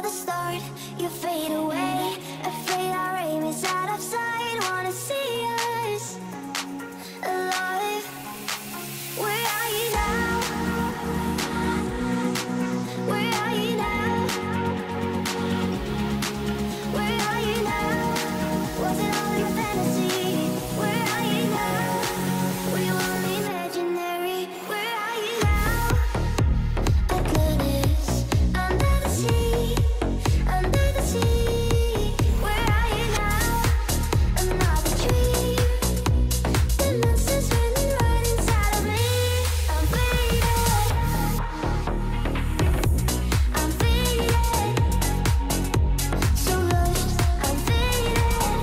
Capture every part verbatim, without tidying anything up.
the start, you fade away. Afraid our aim is out of sight. Wanna see us alive. Where are you now? Where are you now? Where are you now? Was it all in a fantasy? Where are you now? We were only imaginary. Where are you now? Atlantis, under the sea, under the sea. Where are you now? Another dream. The monster's running right inside of me. I'm faded. I'm faded. So lost. I'm faded.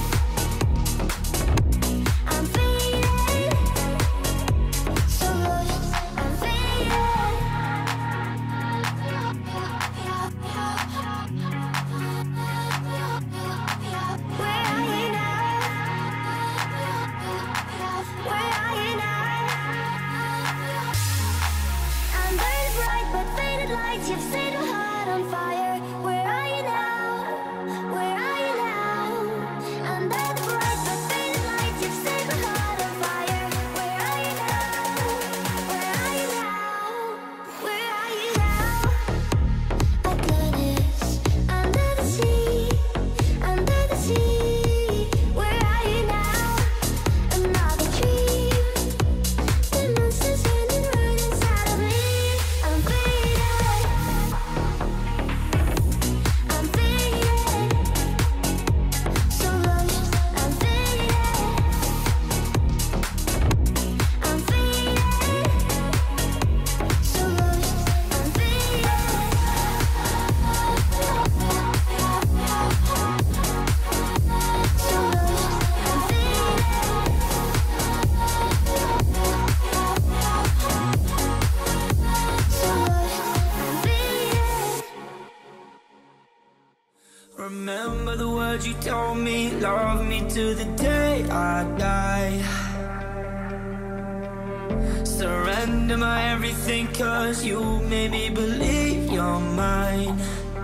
I'm faded. So lost. I'm faded. Where are you now? Where are you now? Under the bright but faded lights, you've set my heart on fire. Where are you now? Where are you now? Under the bright but faded lights, you've set my heart on fire. Where are you now? Where are you now? Where are you now? Atlantis, under the sea, under the sea. Where are you now? Another dream. The monster's running right inside of me. I'm faded. I'm faded. So lost. I'm faded. I'm faded. So lost. I'm faded. So lost. I'm Remember the words you told me, love me to the day I die. Surrender my everything, cause you made me believe you're mine.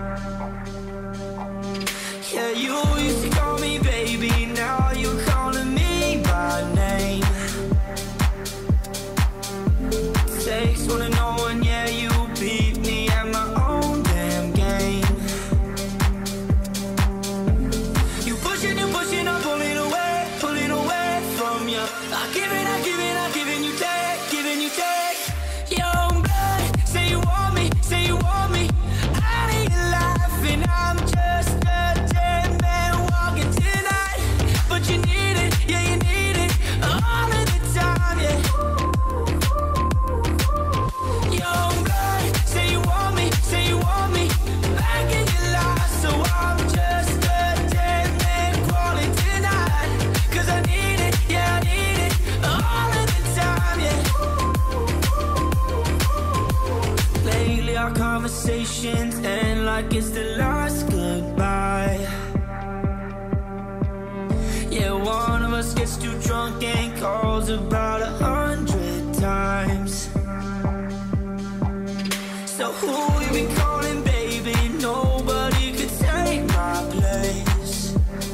Yeah, you used to call me baby, now you're calling me by name. Takes one to know one, yeah, you beat me at my own damn game. You pushing, you pushing, I'm pulling away, pulling away from you. I give it, I give it, I giving you take, giving you take. Young blood, say you want me, say you want me. Out of your life and I'm just a dead man walking tonight. But you need it, yeah you need it, all of the time, yeah. Young blood, say you want me, say you want me. Back in your life, so I'm just a dead man crawling tonight. Cause I need it, yeah I need it, all of the time, yeah. Lately our conversations end like it's the last goodbye. Yeah, one of us gets too drunk and calls about a hundred times. So who you been calling, baby? Nobody could take my place.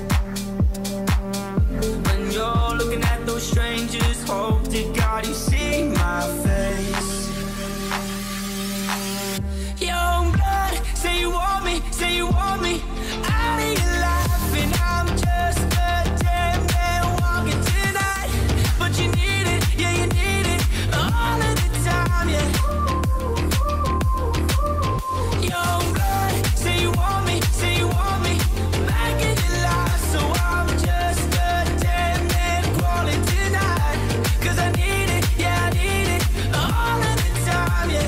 When you're looking at those strangers, hope to God you see my face. Young blood, say you want me, say you want me. Out of your life and I'm just a dead man walking tonight. But you need it, yeah you need it, all of the time, yeah. Young blood, say you want me, say you want me. Back in your life, so I'm just a dead man crawling tonight. Cause I need it, yeah I need it, all of the time, yeah.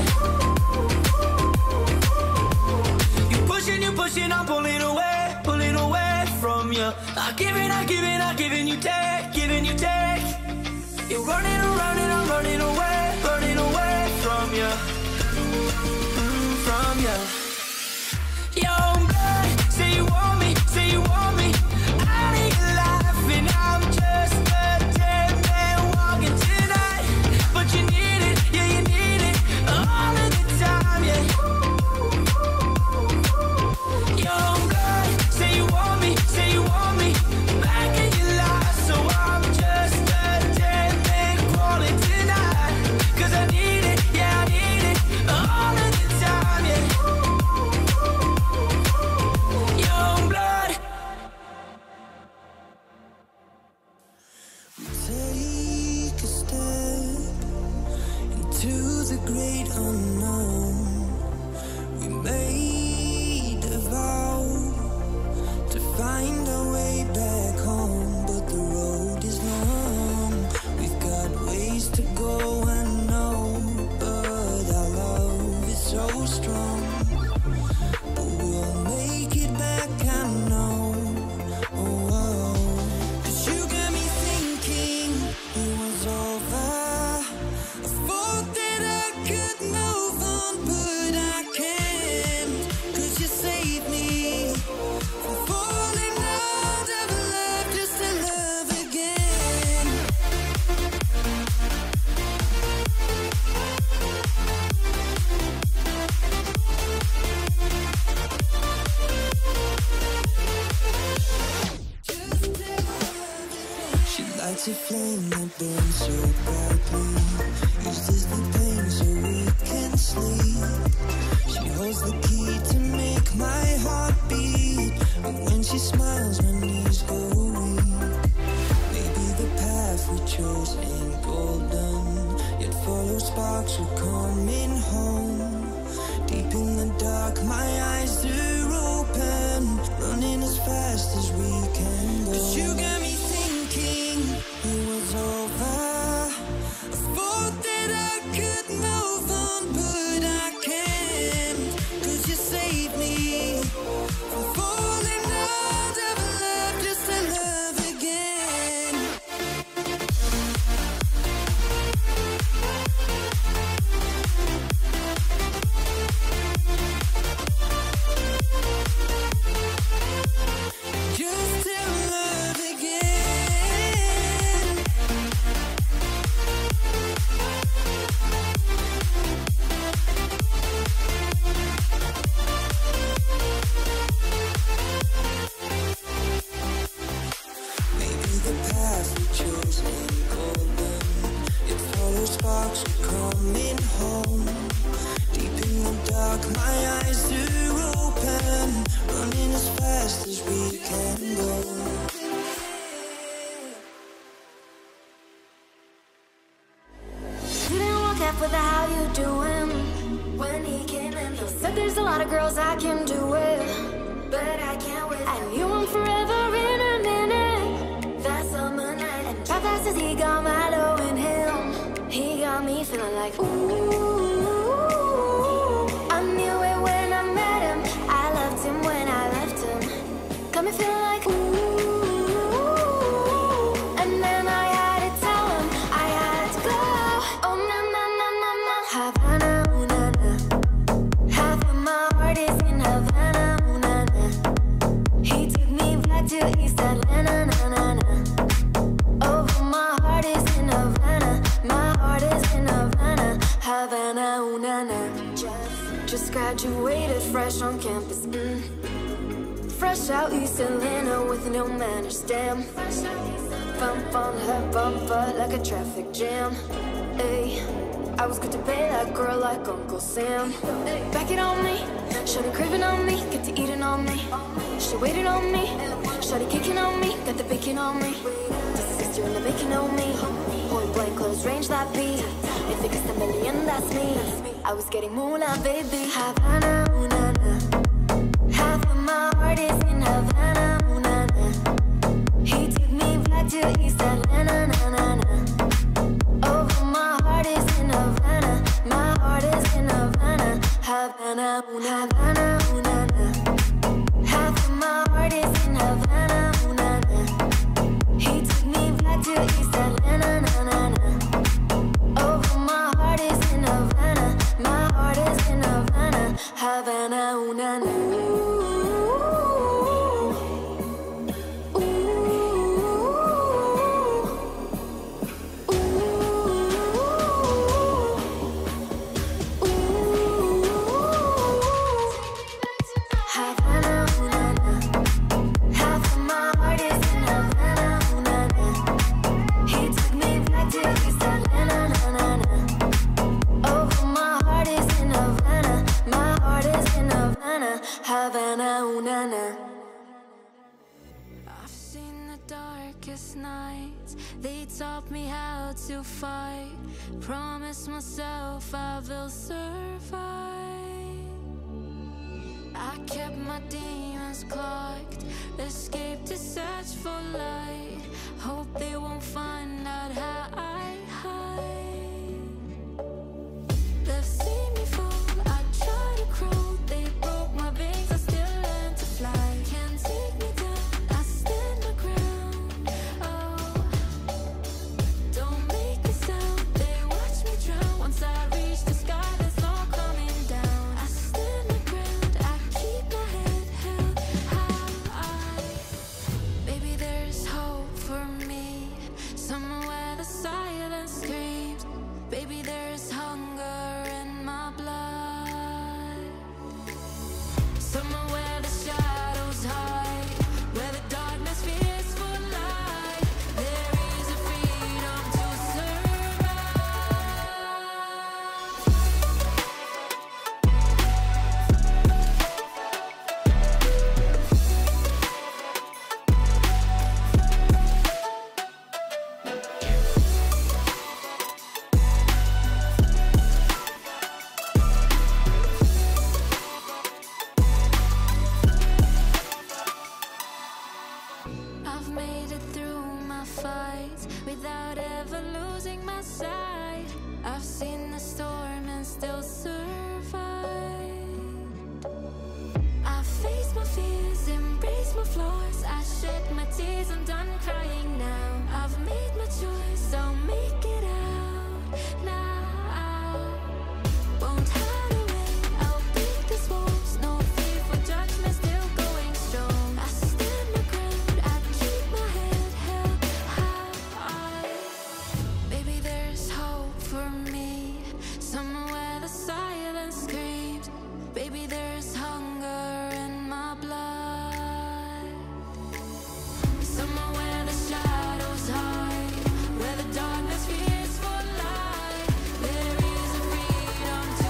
You pushing, you pushing, I'm pulling away, pulling away from you. I give it, I give it, I giving you take, giving you take. You're running around and I'm running away, running away from you, mm, from you. Young blood, say you want me, say you want me. Out of your life and I'm just a dead man walking tonight. But you need it, yeah you need it, all of the time, yeah. She's the key to make my heart beat. And when she smiles, my knees go weak. Maybe the path we chose ain't golden, yet follow sparks are coming home. Deep in the dark, my eyes are open, running as fast as we can go. 'Cause you got me thinking it was over. I thought that I could move on, but I can't. 'Cause you saved me from falling out of love just to love again. Just to love again. Maybe the path we chose ain't golden, yet follow sparks are coming home. Deep in the dark, my eyes are open, running as fast as we can go. Didn't look up with the how you doing when he came in. He said there's a lot of girls I can do it, but I can't wait. I knew him forever in a minute. That summer night, and how fast as he got Milo in him, he got me feeling like ooh. I knew it when I met him. I loved him when I left him. Got me feeling like ooh. And then I had to tell him I had to go. Oh na na na na na. Havana, ooh na na. Half of my heart is in Havana, ooh na na. He took me back to East Atlanta, na na na. Oh, my heart is in Havana. My heart is in Havana. Havana, ooh na na. Just, just graduated fresh on campus. Mm. Fresh out East Atlanta with no manners, damn. Bump on her bumper like a traffic jam. Ayy, I was good to pay that girl like Uncle Sam. Back it on me, shawty craving on me, get to eating on me. She waited on me, shawty kicking on me, got the bacon on me. This is sister in the bacon on me. Point blank, close range, that beat. If it gets a million, that's me. I was getting moolah, baby. Havana, ooh na na. Half of my heart is in Havana, ooh na na. He took me back to East Atlanta, na na na. Oh, my heart is in Havana. My heart is in Havana. Havana, ooh na Havana, ooh na na. Half of my heart is in Havana, ooh na na. He took me back to East Atlanta, na na na. Oh, my heart is in Havana. My heart is in Havana. Havana, ooh na na. Havana, ooh na na. I've seen the darkest nights. They taught me how to fight. Promise myself I will survive. I kept my demons clocked. Escaped to search for light. Hope they won't find out how I hide. They've seen me fall. I try to crawl. They broke my wings. I still learn to fly. Can't take me down. I stand my ground. Oh, don't make a sound. They watch me drown. Once I reach the sky, there's no coming down. I stand my ground. I keep my head held high. Maybe there's hope for me somewhere where the silence please, I'm done crying now. I've made my choice, I'll make it out now. Won't hide away, I'll beat these walls. No fear for judgment, still going strong. I stand my ground, I keep my head held high. Baby, there's hope for me, somewhere where the silence screams. Baby, there's hunger in my blood, somewhere where the shadows hide, where the darkness fears for light. There is a freedom to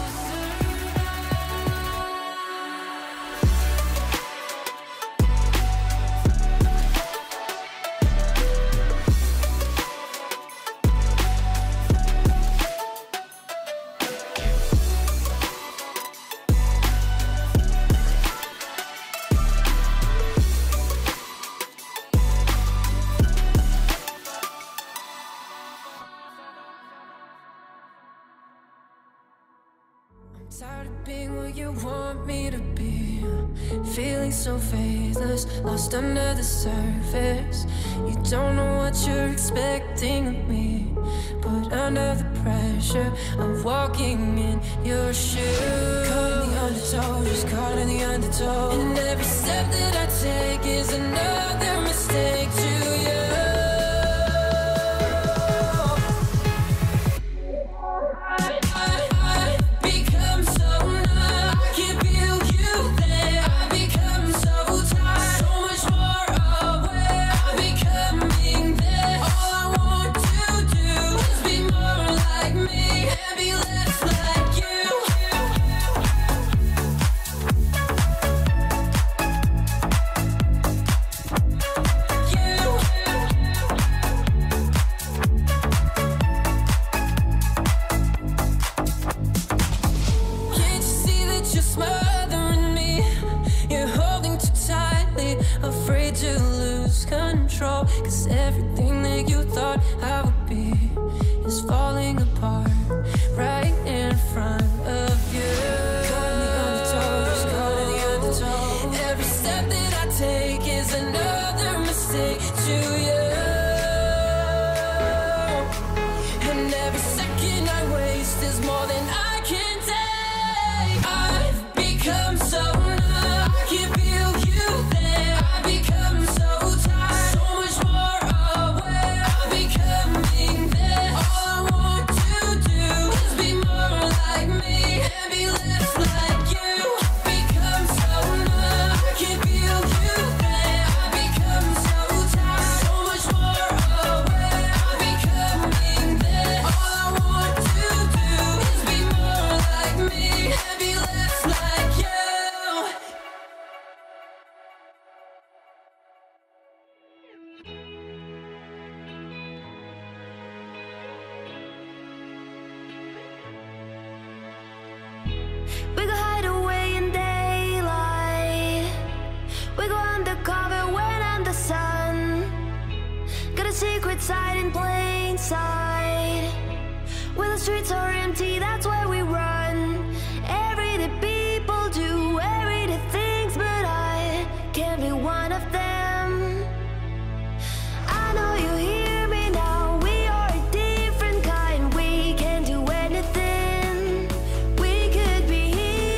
Tired of being what you want me to be, feeling so faithless, lost under the surface. You don't know what you're expecting of me, but under the pressure of walking in your shoes. Caught in the undertow, just caught in the undertow, and every step that I take is another mistake to you. Cause everything that you thought I would be is falling apart right in front of you. Caught in the undertow, just caught in the undertow. Every step that I take is another mistake to you. And every second I waste is more than I can take. I've become so numb, I can't feel you there. I become so tired, so much more aware. I'm becoming there. All I want to do is be more like me and be less like you. Become so numb, I can't feel you there. I become so tired, so much more aware. I'm becoming there. All I want to do is be more like me and be less like you. We go hide away in daylight. We go undercover when under sun. Got a secret side in plain sight. When the streets are empty, that's where we run. Everyday people do everyday things, but I can't be one of them. I know you hear me now. We are a different kind. We can do anything. We could be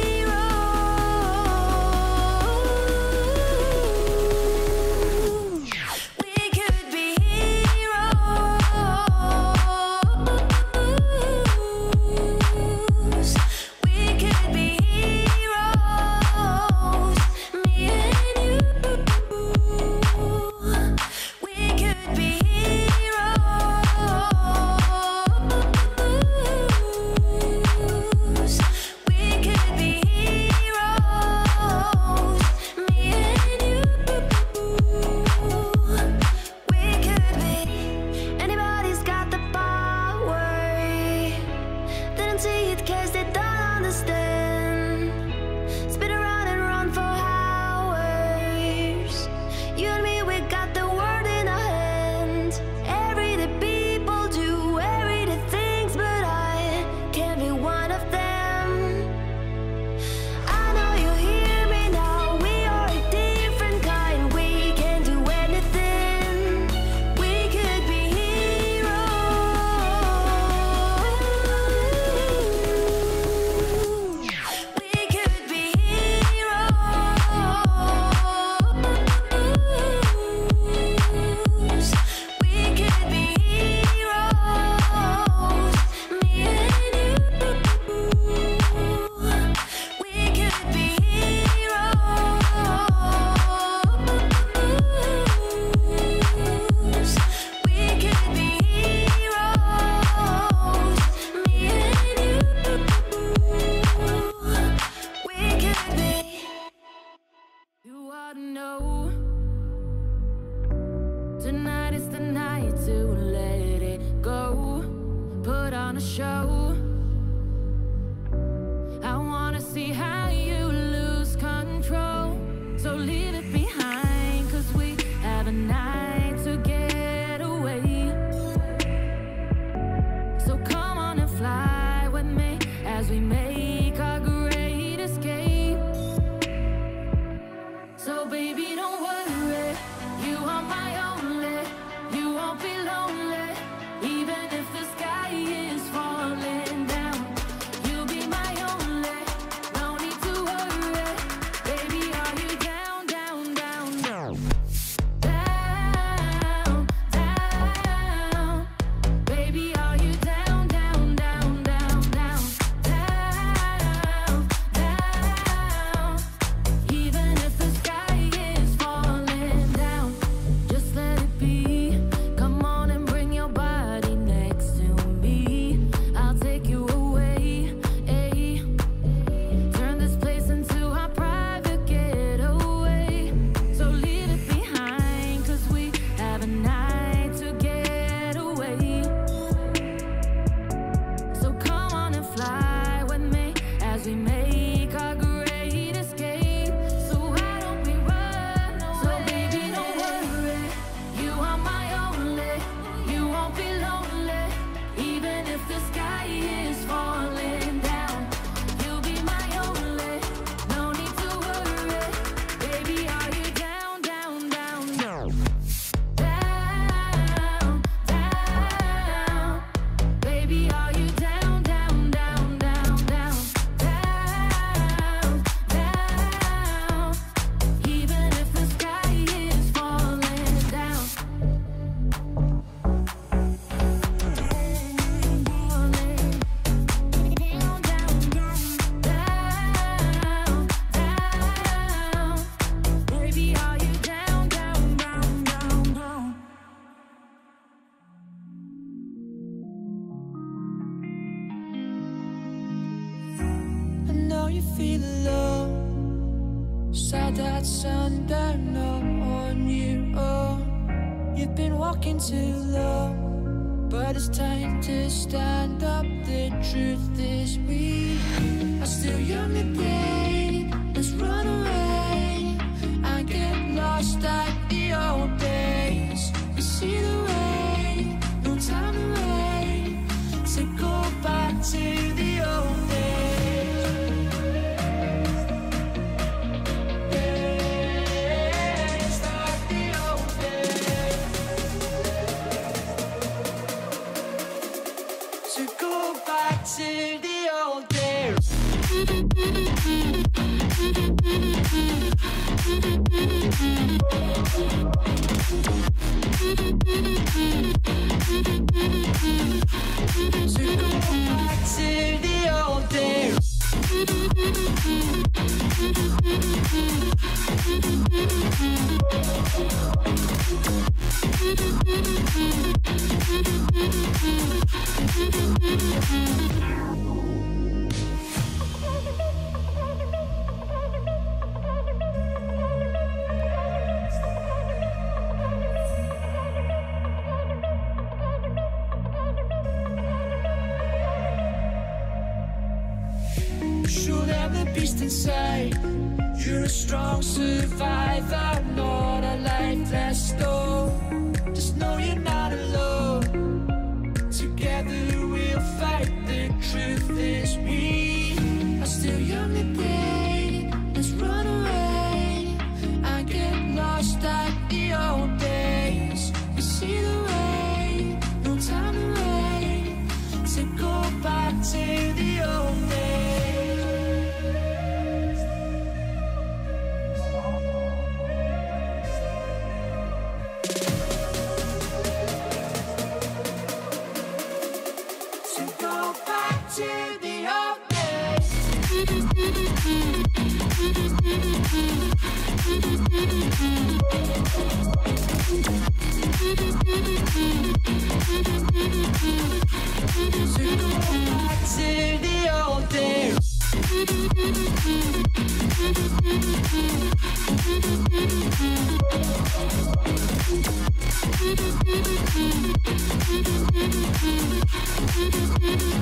heroes. We could be heroes. a show. I wanna see how you lose control. So leave it behind, cause we have a night to get away. So come on and fly with me as we make our great escape. So baby, don't worry, you are my only. You won't be lonely, even if the sky is falling down. You'll be my only, no need to worry. Baby, are you down, down, down, down? Down, down. Baby, are you down, down, down, down, down? Down, down. Even if the sky is falling down, just let it be. Come on and bring your body next to me. I'll take you away, ay. Turn this place into our private getaway. So leave it behind, cause we have a night to get away. So come on and fly with me as we make our great escape. So why don't we run away? So baby, don't worry, you are my only. You won't be lonely, even if the sky is falling down. You'll be my only, no need to worry. Baby, are you down, down, down, down? Down, down. Baby, are you down, down, down, down, down? Down, down. Even if the sky is falling down. Down, down, down, down, down. Baby, are you down, down, down, down, down? I know you feel alone, sad that sundown on your own. You've been walking too long, but it's time to stand up. The truth is we are still young again. Let's run away and get lost like the old days. You see the way, no time to wait, to go back to the old days. Days like the old days. To go back to the old days. To go back to the old days. Show them the beast inside. You're a strong survivor, not a lifeless stone. Just know you're not alone. Together we'll fight. The truth is we are still young again. Let's run away and get lost like the old days. You see the way, no time to wait, to go back to the old days. To go back to the old days. To go back to the old days. We'll be right back.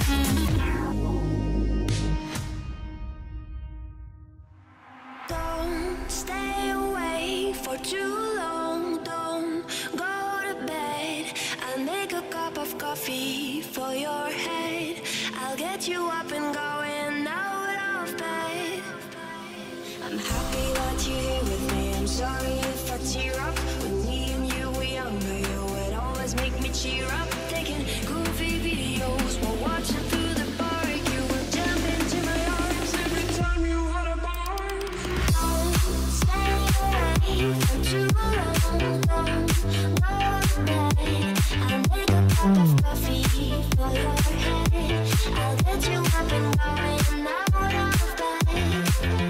stay away for too long. Don't go to bed. I'll make a cup of coffee for your head. I'll get you up and going out of bed. I'm happy that you're here with me. I'm sorry if I tear up. When me and you were younger, you would always make me cheer up. Taking goofy videos while watching through the park. You would jump into my arms every time you had a bar. Don't stay away for too long. Don't go to bed. I'll make a cup of coffee for your head. I'll get you up and going out of bed.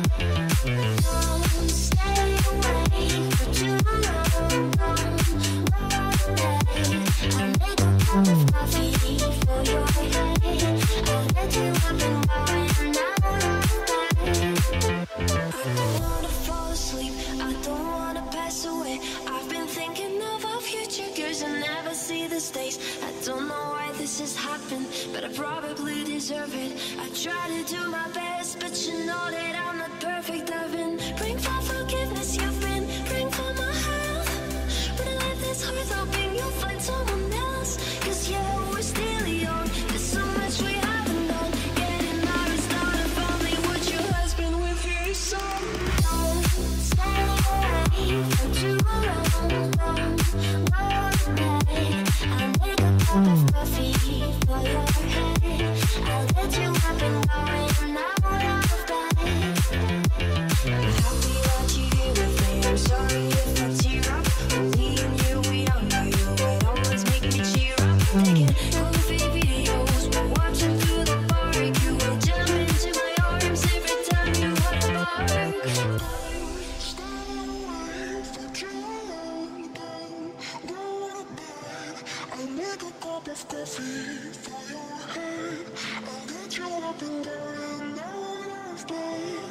Don't stay away for too long. Don't go to bed. I'll make a cup of coffee for your head. I'll get you up and going out of bed. I don't wanna fall asleep. I don't wanna pass away. I've been thinking of our future girls and never see the stakes. I don't know why this has happened, but I probably deserve it. I try to do my best, but you know that I'm not perfect. I've been praying for forgiveness. You've been praying for my health. When I live this hard, hoping you'll find someone else. Cause yeah, we're still young. There's so much we haven't done. Getting married, start a family. Would your husband with your son? Don't stay away for too long. Don't go to bed. I'll make a cup of coffee for your head. I'll get you up and going out of bed. I'm happy that you're here with me. I'm sorry if I tear up. When me and you were younger, you would always make me cheer up. Taking goofy videos while watching through the park. You would jump into my arms every time you had a bark. Stay away for too long. Don't go to bed. I'll make a cup of coffee for your head. I'll get you up and going out of bed.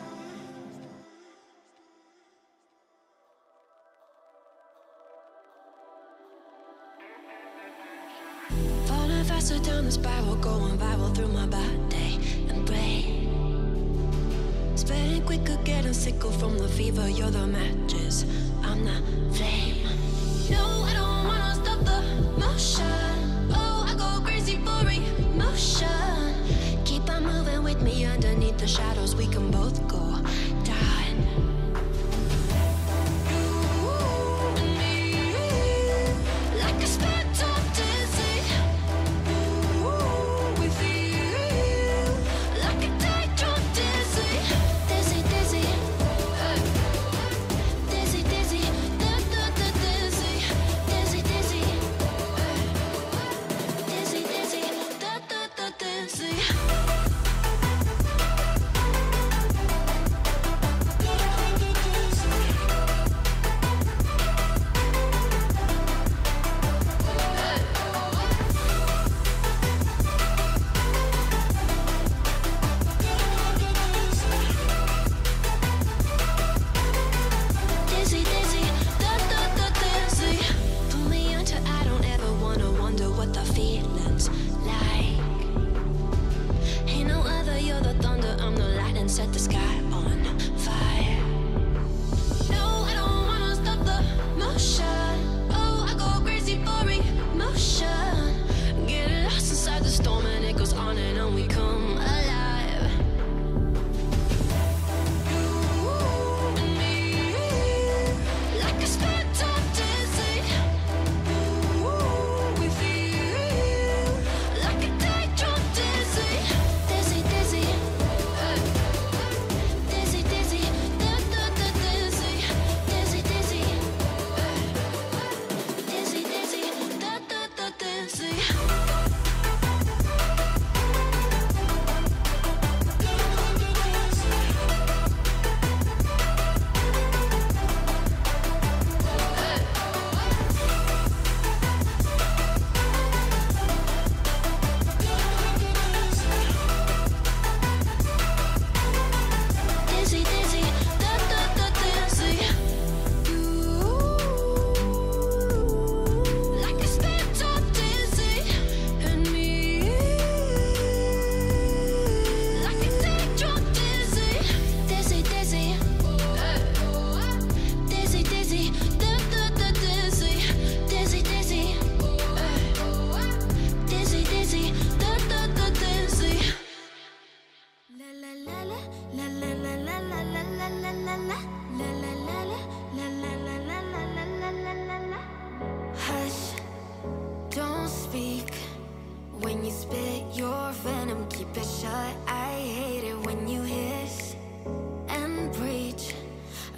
Falling faster down the spiral, going viral through my body and brain. Spreading quicker, getting sicker from the fever. You're the matches, I'm the flame. No, I don't wanna stop the motion. Oh, I go crazy for emotion. Keep on moving with me underneath the shadows. We can both go down. You and me, like a spectral dizzy. Ooh, with you, like a daydream dizzy. Dizzy, dizzy, uh, dizzy, dizzy, da da da dizzy, dizzy, dizzy, uh, dizzy, dizzy, da da da dizzy.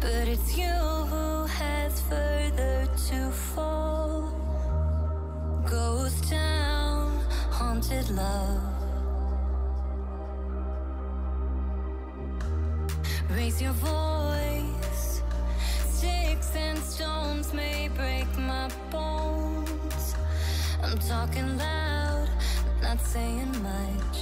but it's you who has further to fall. Ghost town, haunted love. Raise your voice. Sticks and stones may break my bones. I'm talking loud, not saying much.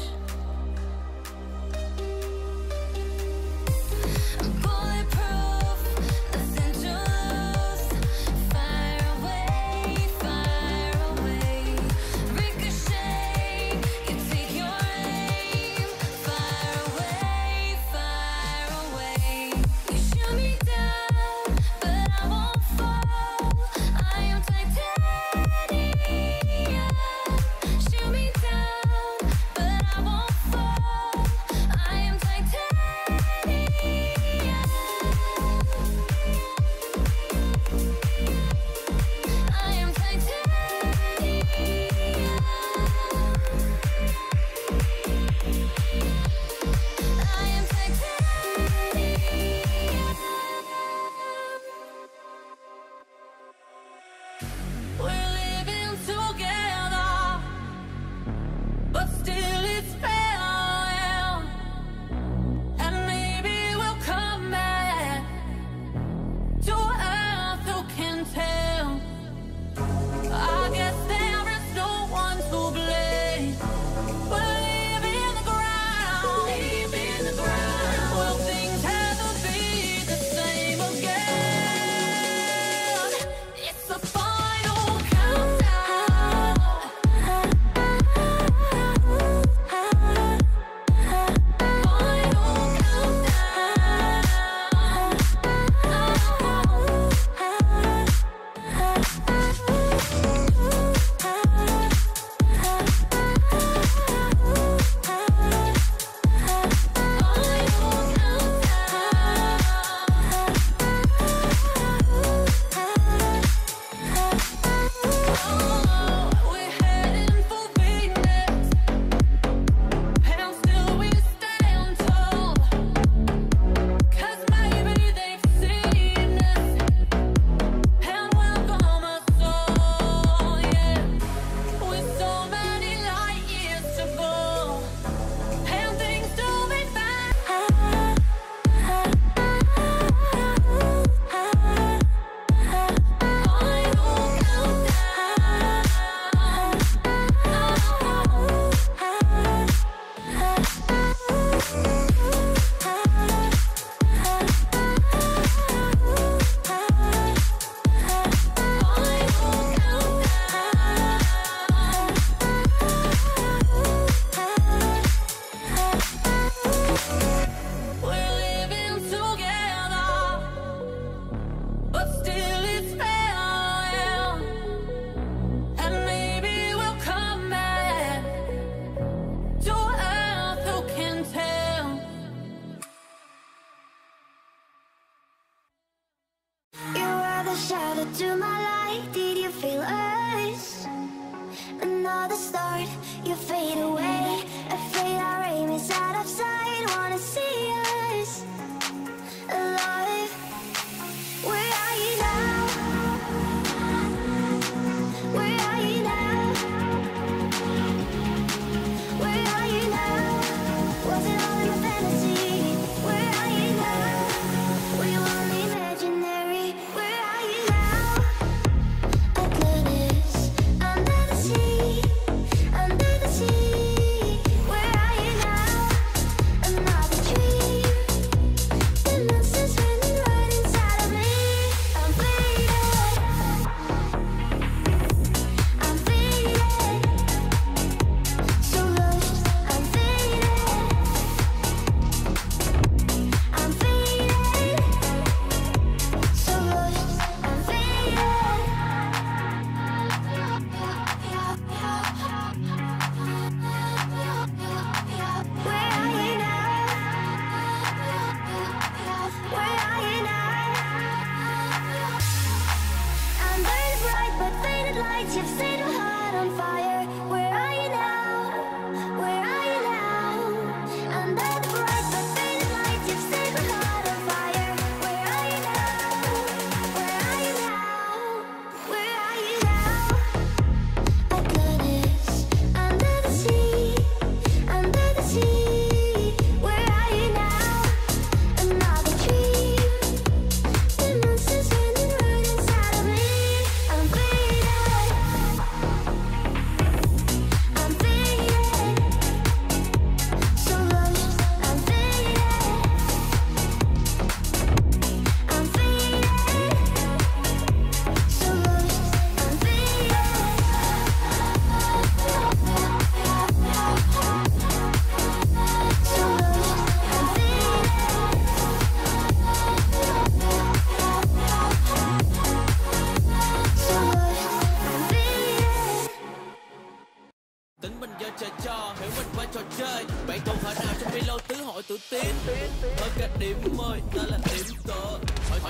Bulletproof, nothing to lose. Fire away, fire away. Ricochet, you take your aim. Fire away, fire away. You shoot me down, but I won't fall. I am titanium. Shoot me down, but I won't fall. I am titanium. I am titanium. I am titanium. We're living together, but still it's fair. And maybe we'll come back to earth, who can tell? I guess there is no one to blame. We're leaving the ground, leaving the ground. Will things ever be the same again? It's the final countdown. Final We're heading for Venus, and still we stand tall. 'Cause maybe they've seen us and welcome us all, yeah. With so many light years to go, and things to be found. We're living together, but still it's fair. And maybe we'll come back to earth, who can tell? You are the shadow to my light. Did you feel us? Another start, you fade away. Afraid our aim is out of sight. Wanna see us alive? Where are you now? Where are you now? Where are you now? Was it all in a fantasy? Where are you now? We were only imaginary. Where are you now? Atlantis, under the sea, under the sea.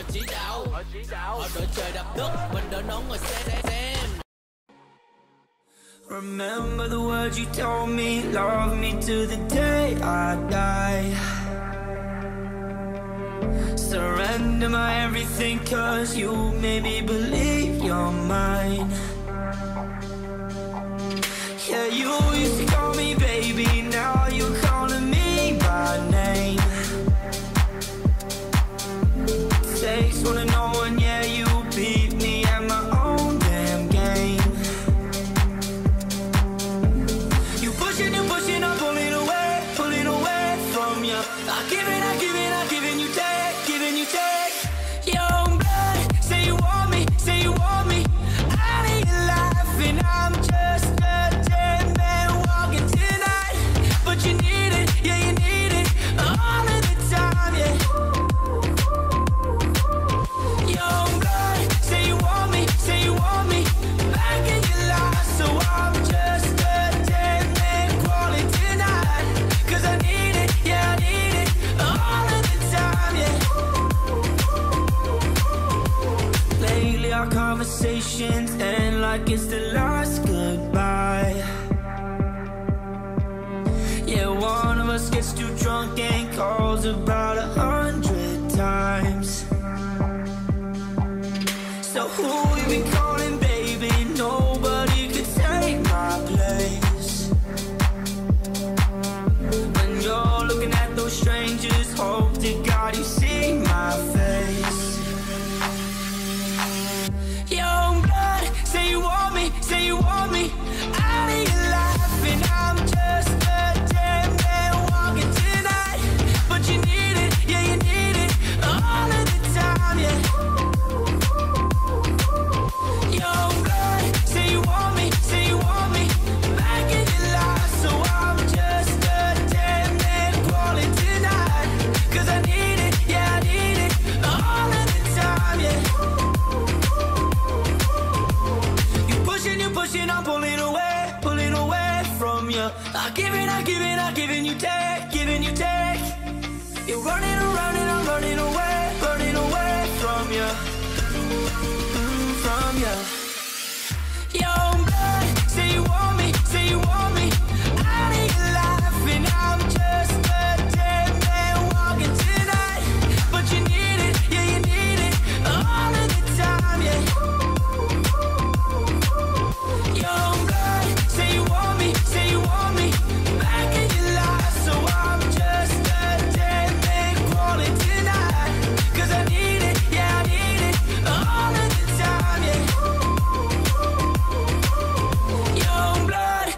chỉ đạo, họ đợi trời đập đất, mình đợi nón ngồi xem xem. Remember the words you told me, love me to the day I die. Surrender my everything, cause you made me believe you're mine. Yeah, you used to call me baby, now you're calling me by name. Takes one to know one, yeah, you beat me at my own damn game. You pushing, you pushing, I'm pulling away, pulling away from you. I give it, I give it, I giving you take, giving you take. Young blood, say you want me, say you want me. Out of your life and I'm just a dead man walking tonight. But you need it, yeah you need it, all of the time, yeah. Young blood, say you want me, say you want me. Back in your life, so I'm just a dead man calling tonight. Cause I need it, yeah I need it, all of the time, yeah. Lately our conversations end like it's the last goodbye. Yeah, one of us gets too drunk and calls about a hundred times. So who you been calling, baby? Nobody could take my place. When you're looking at those strangers, hope to God you see my face. Young blood, say you want me, say you want me. Out of your life and I'm just a dead man walking tonight. But you need it, yeah you need it, all of the time, yeah. Young blood, say you want me, say you want me. Back in your life, so I'm just a dead man calling tonight. Cause I need it, yeah I need it, all of the time, yeah. You pushing, you pushing, I'm pulling away, pulling away from you. I give it, I give it, I giving you take, giving you take. You're running around and I'm running away, running away from you, mm, from you. Young blood, say you want me, say you want me. Out of your life and I'm just a dead man walking tonight. But you need it, yeah you need it, all of the time, yeah. Young blood, say you want me, say you want me. Back in your life, so I'm just a dead man calling tonight. Cause I need it, yeah I need it, all of the time, yeah. Young blood.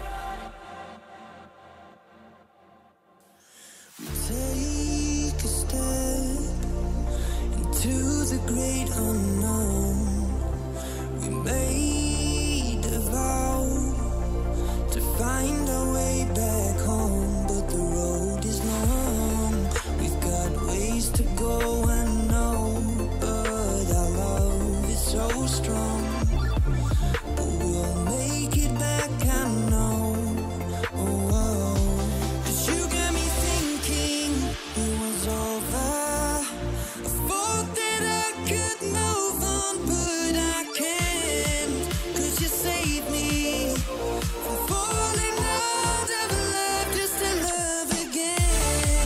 Take a step into the great unknown. We made a vow to find our way back home, but the road is long. We've got ways to go, I know, but our love is so strong. But we'll make it back, I know. Oh, oh. 'Cause you got me thinking it was over. I thought that I could move on, but I can't. 'Cause you saved me from falling out of love just to love again.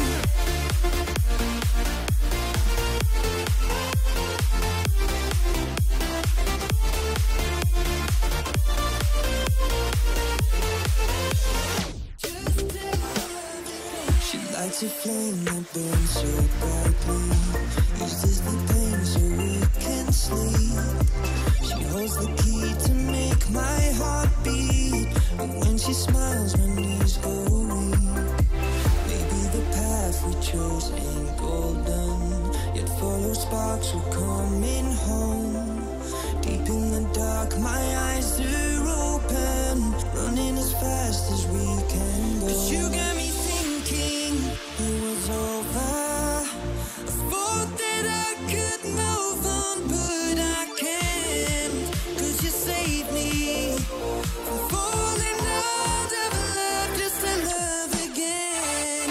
She lights a flame that burns so brightly, uses the pain so we can sleep. She holds the key to make my heart beat, and when she smiles my knees go weak. Maybe the path we chose ain't golden, yet follow sparks will coming home. Deep in the dark my eyes are open, running as fast as we can go. But you got me thinking it was over. I thought that I could move on, but I can't. 'Cause you saved me from falling out of love just to love again.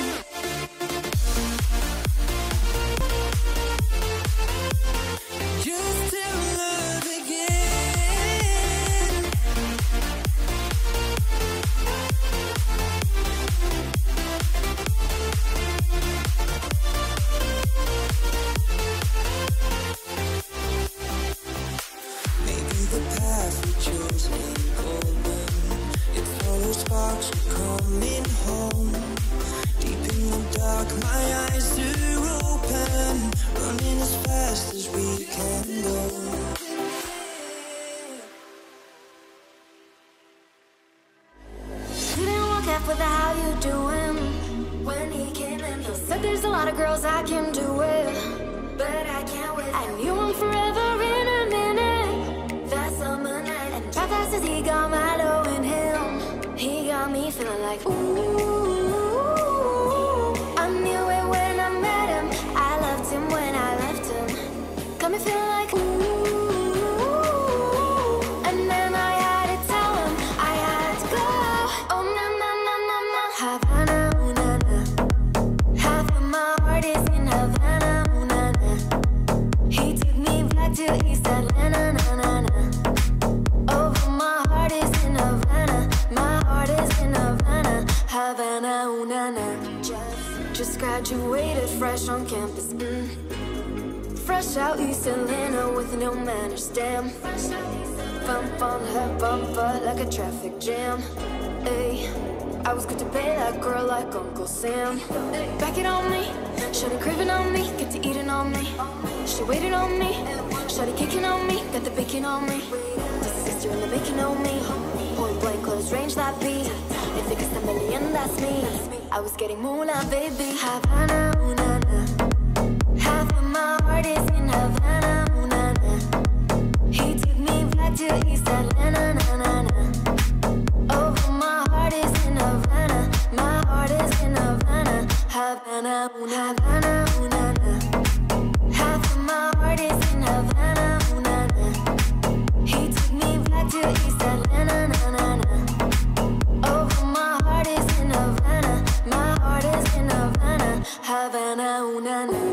doing? When he came in, he said there's a lot of girls I can do it, but I can't wait. I knew him forever in a minute. That summer night, and how fast as he got Milo in him, he got me feeling like ooh. I knew it when I met him. I loved him when I left him. Got me feeling like ooh. And then I had to tell him I had to go. Oh na na na na na. Havana, ooh na na. Half of my heart is in Havana, ooh na na. He took me back to East Atlanta, na na na. Oh, my heart is in Havana. My heart is in Havana, Havana, ooh na na. Just graduated fresh on campus, mm. Fresh out East Atlanta with no manners, damn. Bump on her bumper like a traffic jam. Ay, I was good to pay that girl like Uncle Sam. Back it on me, shawty craving on me, get to eating on me. She waited on me, shawty kicking on me, got the bacon on me. The sister in the making on me. Point blank, close range, that beat. They think it's a million, that's me. I was getting moolah, baby. Havana, ooh na na. Half of my heart is in Havana, ooh na na. He took me back to East Atlanta, na na na. Oh, my heart is in Havana. My heart is in Havana, Havana, ooh na Havana, ooh na na. Half of my heart is in Havana, ooh na na. He took me back to East Atlanta, na na na. Oh, my heart is in Havana. My heart is in Havana, Havana, ooh na na.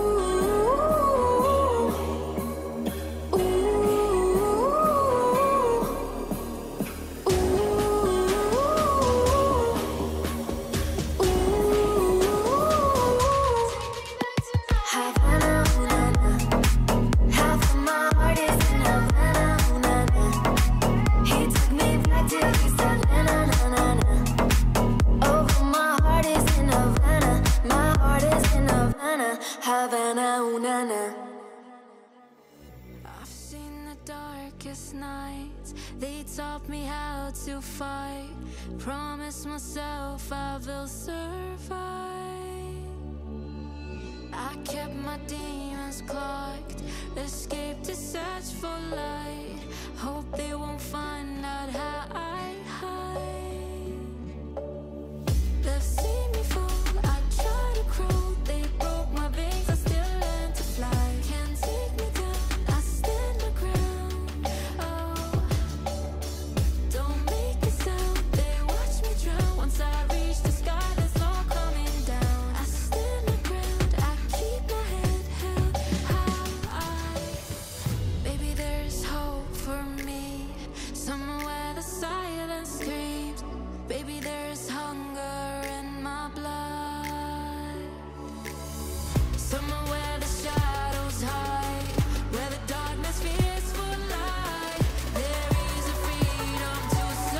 Havana, ooh na na. I've seen the darkest nights. They taught me how to fight. Promise myself I will survive. I kept my demons clocked. Escaped to search for light. Hope they won't find out how I hide. They've seen me fall. I try to crawl. They broke my wings. I still learn to fly. Can't take me down. I stand my ground. Oh, don't make a sound. They watch me drown. Once I reach the sky, there's no coming down. I stand my ground. I keep my head held high. Baby, there's hope for me. Somewhere where the silence screams. Baby, there's hunger in my blood. Somewhere where the shadows hide, where the darkness fears for light. There is a freedom to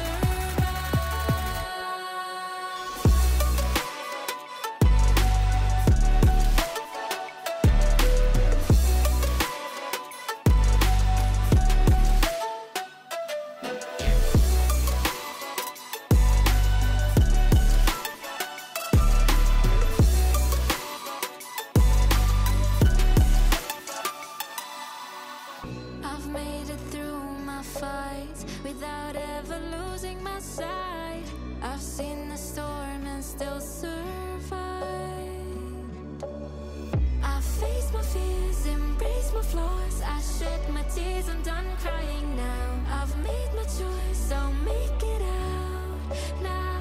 I've made it through my fights without ever losing my sight. I've seen the storm and still survived. I face my fears, embrace my flaws. I shed my tears, I'm done crying now. I've made my choice, I'll make it out now.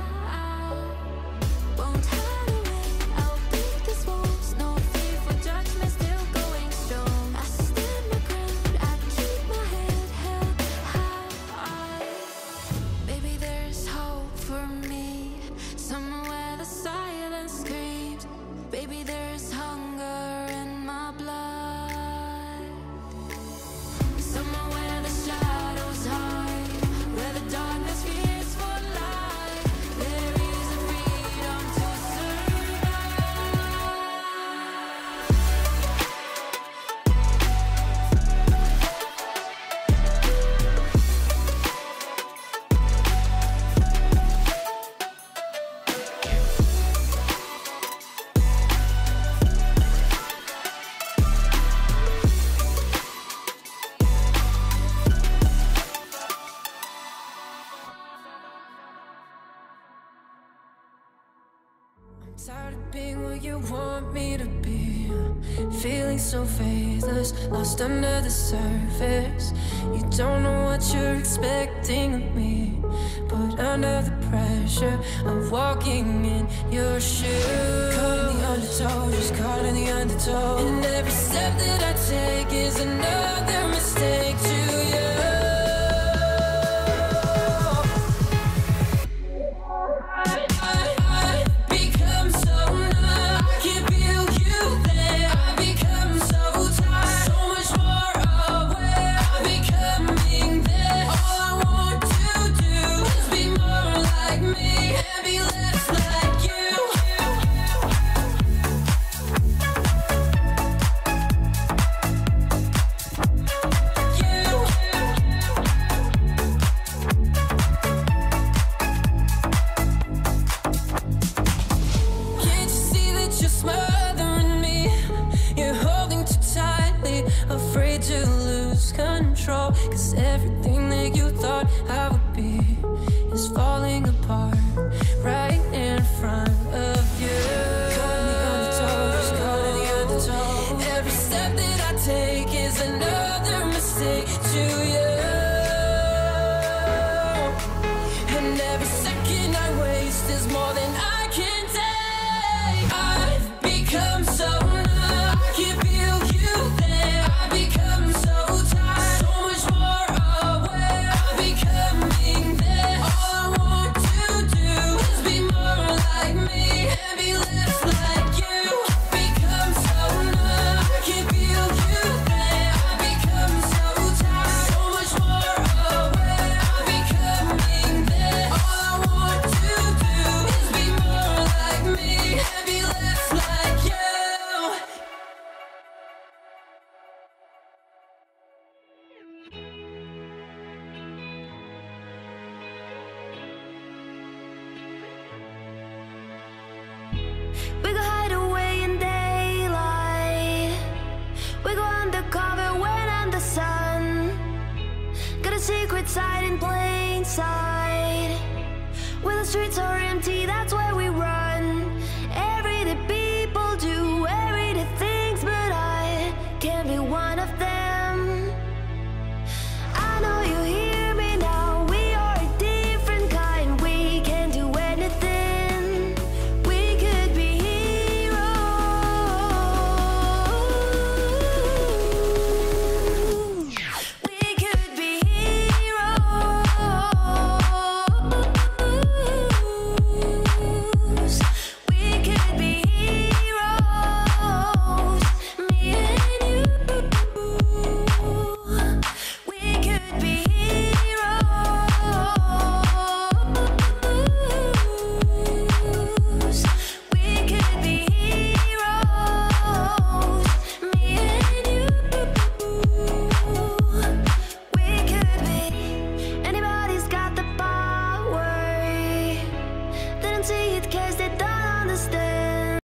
Won't hide away, I'll beat these walls. No fear for judgment, still going strong. I stand my ground, I keep my head held high. Baby, there's hope for me. Somewhere where the silence screams. Baby, there's hunger in my blood. Somewhere where the shadows hide, where the dark us, lost under the surface. You don't know what you're expecting of me, but under the pressure of walking in your shoes, caught in the undertow, just caught in the undertow. And every step that I take is another mistake to you. Cause everything that you thought I would be is falling apart right in front of you. Caught in the undertow, just caught in the undertow. Every step that I take is another mistake to you. And every second I waste is more than I can take. I've become so numb, I can feel you there. I've become so tired, so much more aware of becoming there. All I want to do is be more like me and be less like you. Become so numb, I can feel you there. I've become so tired, so much more aware of becoming there. All I want to do is be more like me and be less like you. We go hide away in daylight. We go undercover when under sun. Got a secret side in plain sight. Where the streets are empty, that's where we run. Every day